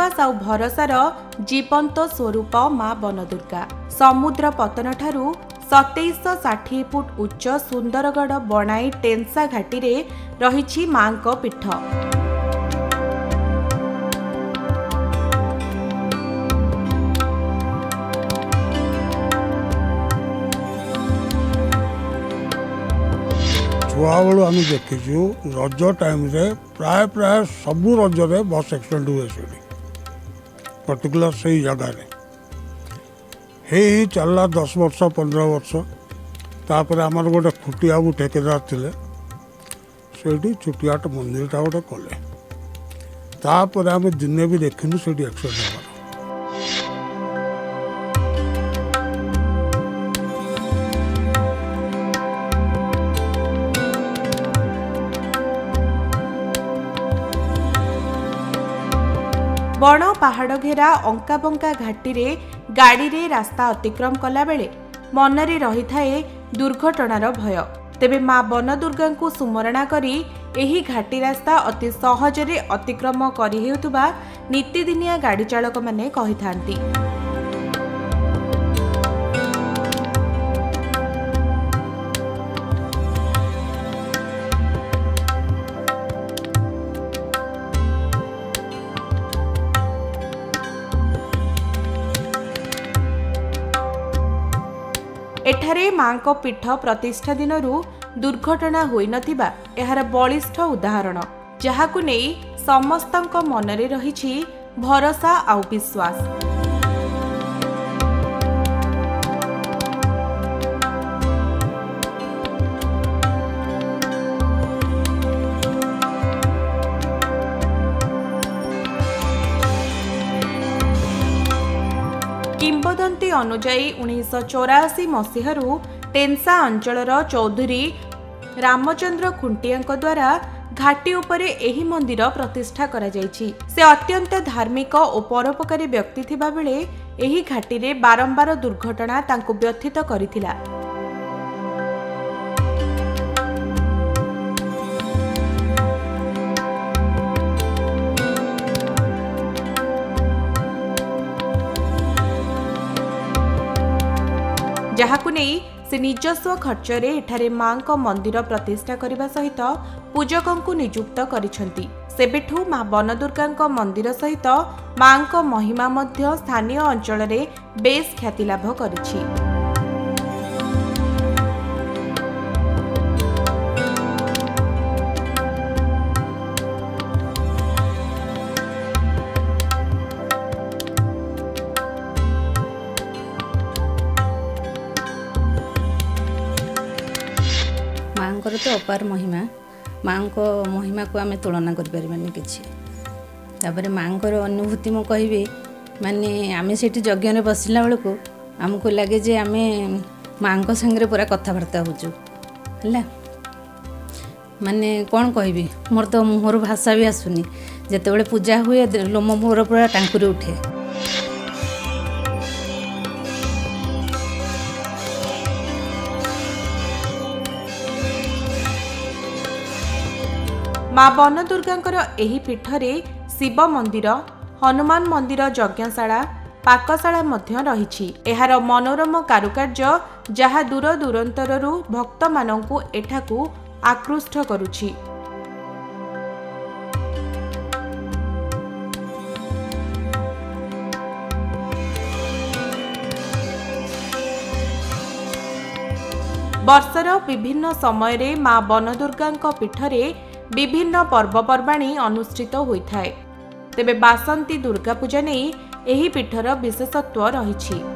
विश्वास और भरोसार जीवंत स्वरूप मां बनदुर्गा। समुद्र पतन ठारू 2760 फुट उच्च सुंदरगढ़ बनाई टेंसा घाटी रे रही मां को पीठ। छुआ बेलू आम देखीचु रज टाइम रे प्राय प्राय सबू रज रे बस एक्सीडेंट हुए से पर्टिकुलर से ही जगह ही चलला 10 वर्ष 15 वर्ष तापर आमर गोटे खुटिया ठेकेदार थे से छुटियाट मंदिरटा गोटे कले तापर आम दिने भी देखिनु से एक्सीडेंट हमार। बण पहाड़ घेरा अंका बंका घाटी रे गाड़ी रे रास्ता अतिक्रम कला बेले मनरे रही थाए दुर्घटनार भय। तेबे मां बनदुर्गा को सुमरणा करी एही घाटी रास्ता अति सहजरे अतिक्रम करी हेउतबा नित्यदिनिया गाड़ी चालक माने कहिथांती। एठारे मां को पीठ प्रतिष्ठा दिनरू दुर्घटना होई नथिबा एहार बलिष्ठ उदाहरण, जहाकु नेई समस्तंक मनरे रहिछि भरोसा आ विश्वास। किंबदंती अनुजाई 1984 मसीहारू टेंसा अंचलर चौधरी रामचंद्र खुंटिया द्वारा घाटी उपरे एही मंदिर प्रतिष्ठा करा जायछि। से अत्यंत धार्मिक और परोपकारी व्यक्ति थिबा बेले एही घाटी रे बारंबार दुर्घटना तांको व्यथित करिथिला। जहाकु नेई से निजस्व खर्चरे एठारे मां को मंदिर प्रतिष्ठा करने सहित पूजकों को नियुक्त करिसेंती। सेबेठू मां बनदुर्गा मंदिर सहित मां को महिमा मध्य स्थानीय अंचल रे बेस ख्याति लाभ करिछि। माँ तो अपार महिमा, माँ को महिमा को आम तुलना करें कि माँ अनुभूति मु कहि माने आम से यज्ञ बसला बेलू आमको लगे जे आम माँ को सांगे पूरा कथबार्ता होचु माने कौन कहि मोर तो मुहर भाषा भी आसुनी जिते पूजा हुए लोम मोर पूरा टांकुरी उठे। मां बनदुर्गा एही पीठरे शिव मंदिर, हनुमान मंदिर, यज्ञशाला, पाकशाला मध्य रहिछि। एहार मनोरम कारुकार्य जहा दूर दूरांतररू भक्त मानंकु एठाकु आकृष्ट करुछि। वर्षर विभिन्न समय रे मां बनदुर्गा पीठरे विभिन्न पर्वपर्वाणी अनुष्ठित होइथाय। तेबे बासंती दुर्गा पूजा नहीं एही पीठर विशेषत्व रहिछि।